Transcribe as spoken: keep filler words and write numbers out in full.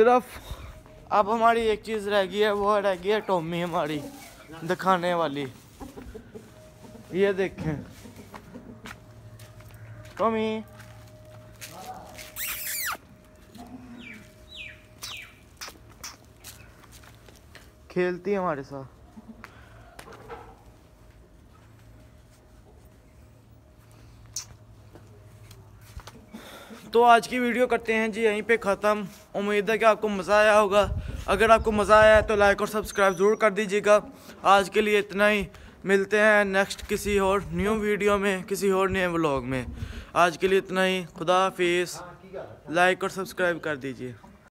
सिर्फ अब हमारी एक चीज़ रह गई है, वो रह गई है टॉमी हमारी दिखाने वाली। ये देखें टॉमी, खेलती है हमारे साथ। तो आज की वीडियो करते हैं जी यहीं पे ख़त्म। उम्मीद है कि आपको मज़ा आया होगा। अगर आपको मज़ा आया है तो लाइक और सब्सक्राइब ज़रूर कर दीजिएगा। आज के लिए इतना ही, मिलते हैं नेक्स्ट किसी और न्यू वीडियो में, किसी और नए व्लॉग में। आज के लिए इतना ही, खुदा हाफिज़। लाइक और सब्सक्राइब कर दीजिए।